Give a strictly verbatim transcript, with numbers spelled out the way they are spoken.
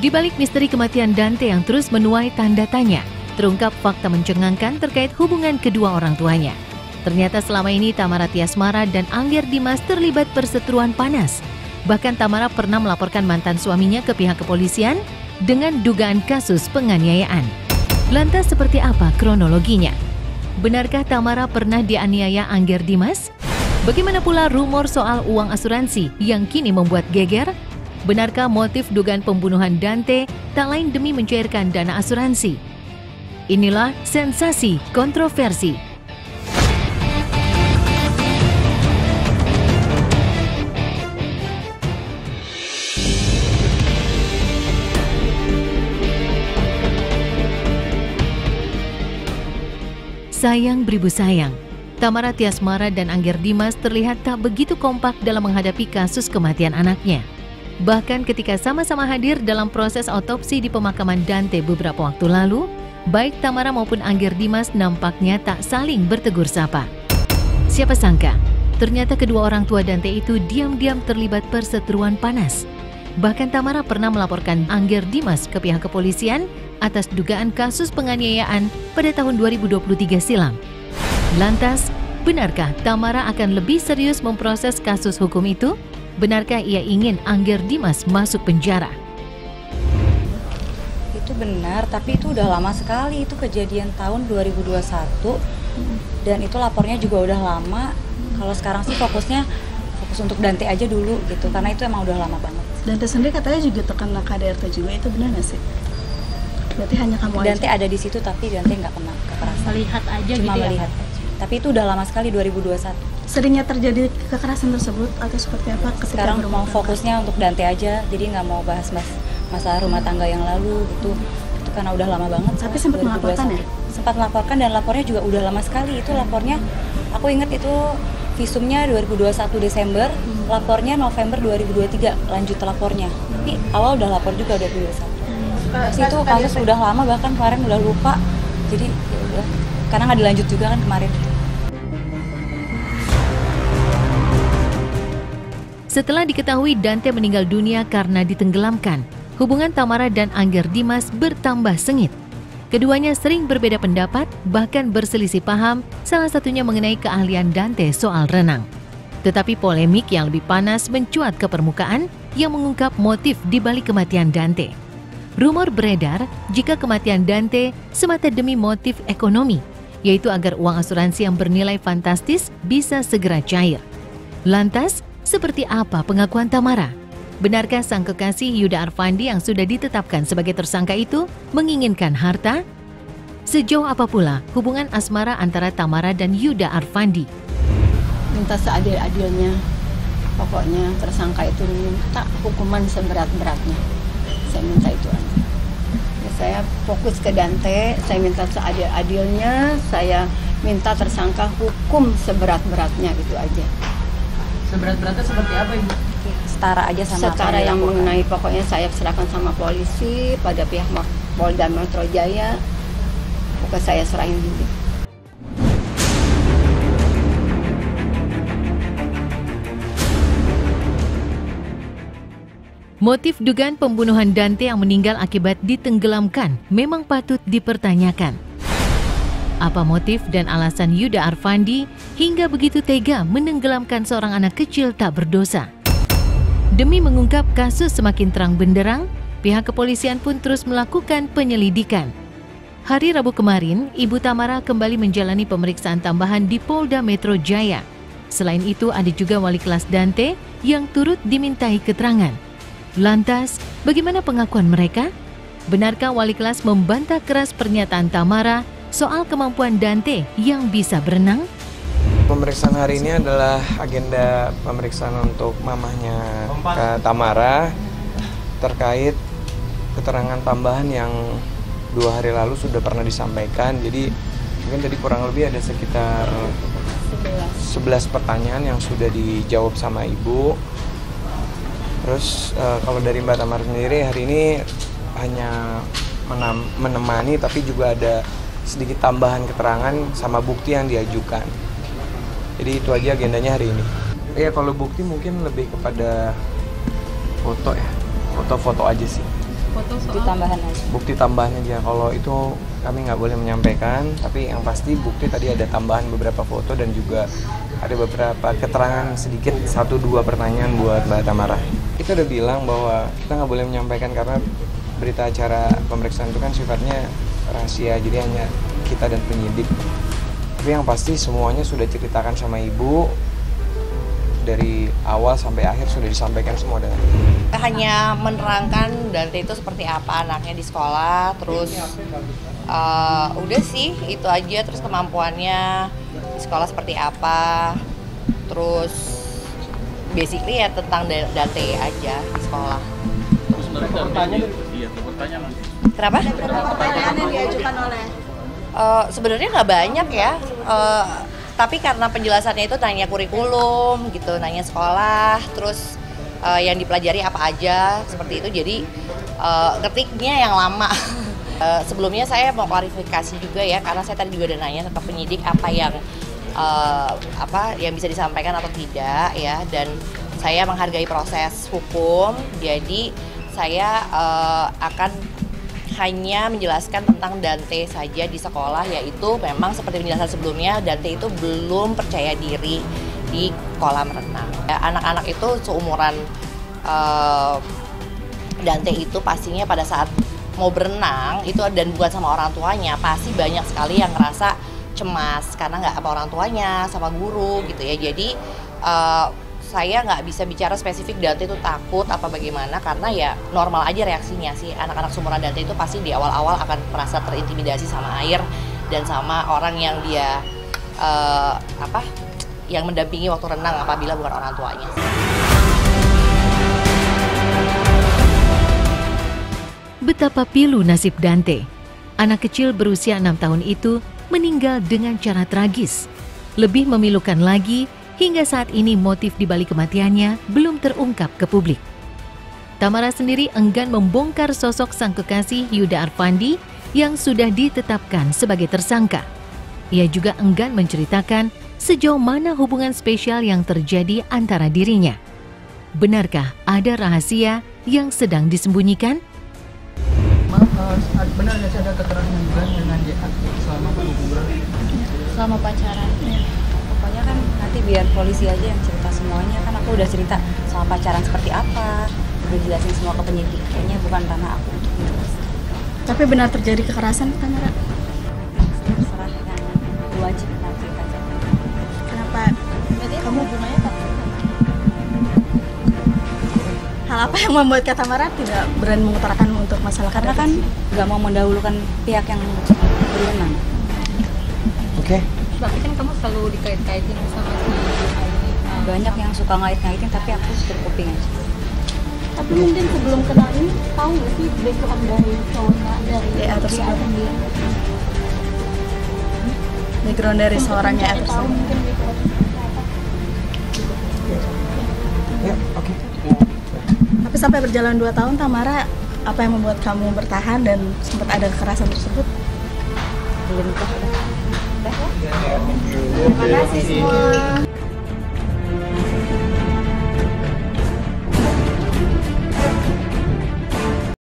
Di balik misteri kematian Dante yang terus menuai tanda tanya, terungkap fakta mencengangkan terkait hubungan kedua orang tuanya. Ternyata selama ini Tamara Tiasmara dan Angger Dimas terlibat perseteruan panas. Bahkan Tamara pernah melaporkan mantan suaminya ke pihak kepolisian dengan dugaan kasus penganiayaan. Lantas seperti apa kronologinya? Benarkah Tamara pernah dianiaya Angger Dimas? Bagaimana pula rumor soal uang asuransi yang kini membuat geger? Benarkah motif dugaan pembunuhan Dante tak lain demi mencairkan dana asuransi? Inilah sensasi kontroversi. Sayang beribu sayang, Tamara Tiasmara dan Angger Dimas terlihat tak begitu kompak dalam menghadapi kasus kematian anaknya. Bahkan ketika sama-sama hadir dalam proses otopsi di pemakaman Dante beberapa waktu lalu, baik Tamara maupun Angger Dimas nampaknya tak saling bertegur sapa. Siapa sangka, ternyata kedua orang tua Dante itu diam-diam terlibat perseteruan panas. Bahkan Tamara pernah melaporkan Angger Dimas ke pihak kepolisian atas dugaan kasus penganiayaan pada tahun dua ribu dua puluh tiga silam. Lantas, benarkah Tamara akan lebih serius memproses kasus hukum itu? Benarkah ia ingin Angger Dimas masuk penjara? Itu benar, tapi itu udah lama sekali. Itu kejadian tahun dua ribu dua puluh satu dan itu lapornya juga udah lama. Kalau sekarang sih fokusnya fokus untuk Dante aja dulu gitu, karena itu emang udah lama banget. Dante sendiri katanya juga terkena K D R T juga, itu benar nggak sih? Berarti hanya kamu aja? Dante ada di situ tapi Dante nggak kena kekerasan. Melihat aja Cuma gitu melihat ya? aja. Tapi itu udah lama sekali, dua ribu dua puluh satu. Seringnya terjadi kekerasan tersebut atau seperti apa? Sekarang mau fokusnya untuk Dante aja, jadi nggak mau bahas mas masalah rumah tangga yang lalu gitu. Itu karena udah lama banget. Tapi sempat melaporkan ya? Sempat melaporkan dan lapornya juga udah lama sekali. Itu lapornya, aku ingat itu visumnya dua ribu dua puluh satu Desember, hmm. lapornya November dua ribu dua puluh tiga lanjut lapornya. Tapi awal udah lapor juga dua ribu dua puluh satu. Hmm. Itu kasus udah lama, bahkan kemarin udah lupa. Jadi ya udah, karena nggak dilanjut juga kan kemarin. Setelah diketahui Dante meninggal dunia karena ditenggelamkan, hubungan Tamara dan Angger Dimas bertambah sengit. Keduanya sering berbeda pendapat, bahkan berselisih paham, salah satunya mengenai keahlian Dante soal renang. Tetapi polemik yang lebih panas mencuat ke permukaan yang mengungkap motif di balik kematian Dante. Rumor beredar jika kematian Dante semata demi motif ekonomi, yaitu agar uang asuransi yang bernilai fantastis bisa segera cair. Lantas, seperti apa pengakuan Tamara? Benarkah sang kekasih Yuda Arfandi yang sudah ditetapkan sebagai tersangka itu menginginkan harta? Sejauh apa pula hubungan asmara antara Tamara dan Yuda Arfandi? Minta seadil-adilnya, pokoknya tersangka itu minta hukuman seberat-beratnya. Saya minta itu aja. Ya, saya fokus ke Dante, saya minta seadil-adilnya, saya minta tersangka hukum seberat-beratnya, itu aja. Seberat-beratnya seperti apa, Ibu? Setara aja sama setara yang mengenai, pokoknya saya serahkan sama polisi pada pihak Polda Metro Jaya. Pokoknya saya serahin dulu. Motif dugaan pembunuhan Dante yang meninggal akibat ditenggelamkan memang patut dipertanyakan. Apa motif dan alasan Yuda Arfandi hingga begitu tega menenggelamkan seorang anak kecil tak berdosa? Demi mengungkap kasus semakin terang benderang, pihak kepolisian pun terus melakukan penyelidikan. Hari Rabu kemarin, Ibu Tamara kembali menjalani pemeriksaan tambahan di Polda Metro Jaya. Selain itu, ada juga wali kelas Dante yang turut dimintai keterangan. Lantas, bagaimana pengakuan mereka? Benarkah wali kelas membantah keras pernyataan Tamara soal kemampuan Dante yang bisa berenang? Pemeriksaan hari ini adalah agenda pemeriksaan untuk mamahnya Kak Tamara terkait keterangan tambahan yang dua hari lalu sudah pernah disampaikan. Jadi mungkin tadi kurang lebih ada sekitar sebelas pertanyaan yang sudah dijawab sama Ibu. Terus uh, kalau dari Mbak Tamara sendiri hari ini hanya menemani, tapi juga ada sedikit tambahan keterangan sama bukti yang diajukan. Jadi itu aja agendanya hari ini. Ya kalau bukti mungkin lebih kepada foto ya, foto-foto aja sih. foto Bukti soal tambahan aja. Bukti tambahan aja. Kalau itu kami nggak boleh menyampaikan, tapi yang pasti bukti tadi ada tambahan beberapa foto dan juga ada beberapa keterangan sedikit, satu dua pertanyaan buat Mbak Tamara. Kita udah bilang bahwa kita nggak boleh menyampaikan karena berita acara pemeriksaan itu kan sifatnya rahasia, jadi hanya kita dan penyidik. Tapi yang pasti semuanya sudah ceritakan sama ibu, dari awal sampai akhir sudah disampaikan semua dengan ibu. Hanya menerangkan Dante itu seperti apa anaknya di sekolah, terus uh, udah sih itu aja, terus kemampuannya di sekolah seperti apa, terus basically ya tentang Dante aja di sekolah. Terus mereka bertanya, iya bertanya. Kenapa? pertanyaan yang diajukan oleh Uh, sebenarnya nggak banyak ya, uh, tapi karena penjelasannya itu nanya kurikulum gitu, nanya sekolah, terus uh, yang dipelajari apa aja seperti itu, jadi uh, ketiknya yang lama. uh, sebelumnya saya mau klarifikasi juga ya, karena saya tadi juga udah nanya ke penyidik apa yang uh, apa yang bisa disampaikan atau tidak ya, dan saya menghargai proses hukum, jadi saya uh, akan hanya menjelaskan tentang Dante saja di sekolah, yaitu memang seperti penjelasan sebelumnya, Dante itu belum percaya diri di kolam renang. Ya, anak-anak itu seumuran uh, Dante itu pastinya pada saat mau berenang itu dan bukan sama orang tuanya, pasti banyak sekali yang ngerasa cemas karena nggak sama orang tuanya, sama guru gitu ya. Jadi uh, saya nggak bisa bicara spesifik Dante itu takut apa bagaimana, karena ya normal aja reaksinya sih. Anak-anak seumuran Dante itu pasti di awal-awal akan merasa terintimidasi sama air dan sama orang yang dia uh, apa yang mendampingi waktu renang apabila bukan orang tuanya. Betapa pilu nasib Dante. Anak kecil berusia enam tahun itu meninggal dengan cara tragis. Lebih memilukan lagi, hingga saat ini motif dibalik kematiannya belum terungkap ke publik. Tamara sendiri enggan membongkar sosok sang kekasih Yuda Arfandi yang sudah ditetapkan sebagai tersangka. Ia juga enggan menceritakan sejauh mana hubungan spesial yang terjadi antara dirinya. Benarkah ada rahasia yang sedang disembunyikan? Maaf, uh, benar nggak sih ada keterangan hubungan dengan J A selama berhubungan? Selama pacaran. Pokoknya kan nanti biar polisi aja yang cerita semuanya, kan aku udah cerita sama pacaran seperti apa, udah jelasin semua ke penyidik, kayaknya bukan ranah aku untuk menjelaskan. tapi benar terjadi kekerasan Tamara? Terserah yang wajib nanti aja. Kenapa kamu hubungannya hal apa yang membuat Kak Tamara tidak berani mengutarakan untuk masalah Karena kan nggak mau mendahulukan pihak yang berwenang. Oke. Okay. Tapi kan kamu selalu dikait-kaitin sama si Aini. Banyak yang suka ngait-ngaitin, tapi aku tutup kuping aja. Tapi mungkin sebelum kenal ini tahu nggak sih background dari cowoknya dari Y A tersebut? sendiri? background dari seorang Y A Tahu tersebut. mungkin background apa? Ya, oke. Tapi sampai berjalan dua tahun, Tamara, apa yang membuat kamu bertahan dan sempat ada kekerasan tersebut? Belum nikah. Udah ya? Terima kasih semua.